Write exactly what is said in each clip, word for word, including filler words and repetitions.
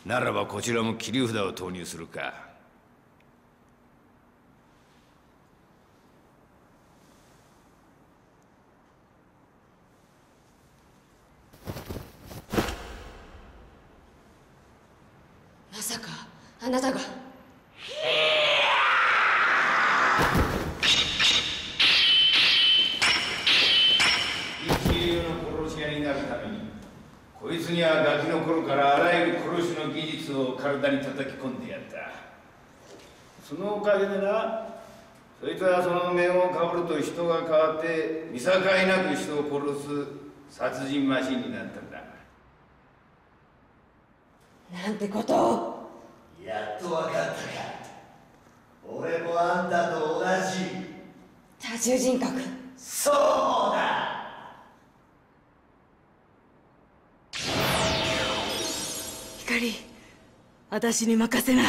ならばこちらも切り札を投入するか。 まさかあなたが。 一流の殺し屋になるためにこいつにはガキの頃からあらゆる殺しの技術を体に叩き込んでやった。そのおかげでな、そいつはその面をかぶると人が変わって見境なく人を殺す殺人マシンになったんだ。 なんてことを。 やっと分かったか。俺もあんたと同じ多重人格。 そうだ。 光、私に任せな。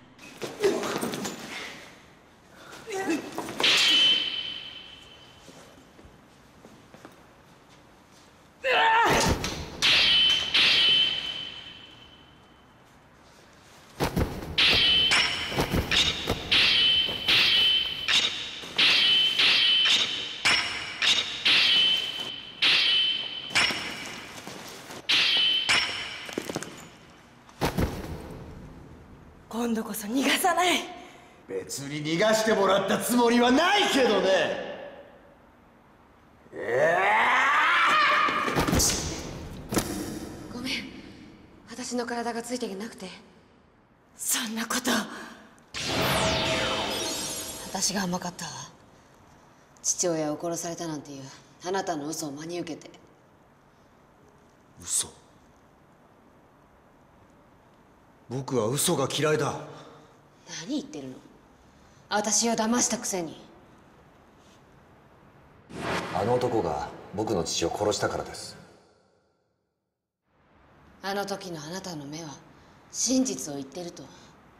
今度こそ逃がさない。 別に逃がしてもらったつもりはないけどね。えごめん、私の体がついていけなくて。そんなこと。私が甘かったわ。父親を殺されたなんていうあなたの嘘を真に受けて。 嘘？僕は嘘が嫌いだ。 何言ってるの。私を騙したくせに。 あの男が僕の父を殺したからです。 あの時のあなたの目は真実を言ってると。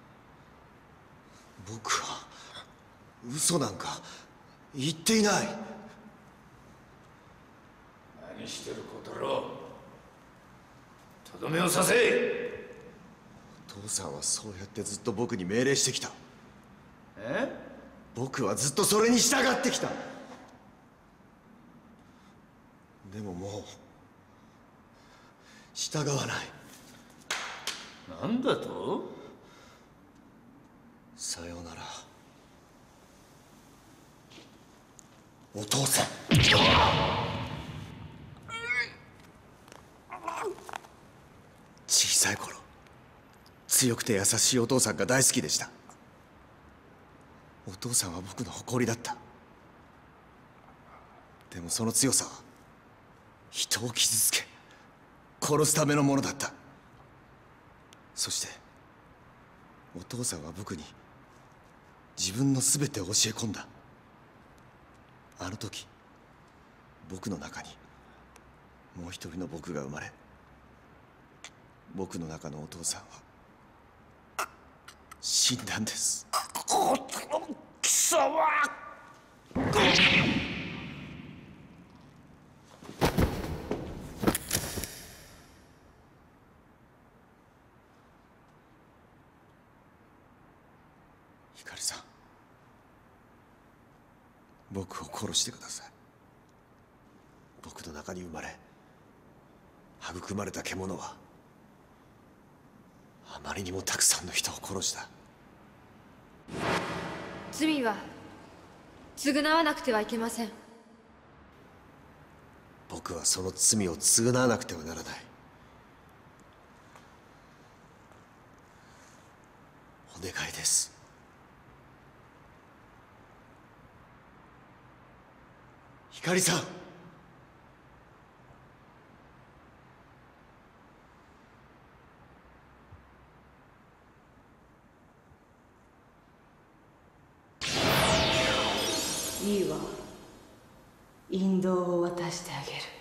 僕は嘘なんか言っていない。 何してる小太郎。とどめを刺せ。 父さんはそうやってずっと僕に命令してきた。 え？ 僕はずっとそれに従ってきた。でももう従わない。 なんだと？ さようならお父さん。小さい頃強くて優しいお父さんが大好きでした。お父さんは僕の誇りだった。でもその強さは人を傷つけ殺すためのものだった。そしてお父さんは僕に自分の全てを教え込んだ。あの時僕の中にもう一人の僕が生まれ、僕の中のお父さんは死んだんです。この貴様！ひかりさん、僕を殺してください。僕の中に生まれ育まれた獣はあまりにもたくさんの人を殺した。 罪は償わなくてはいけません。 僕はその罪を償わなくてはならない。お願いです。ひかりさん。 いいわ。引導を渡してあげる。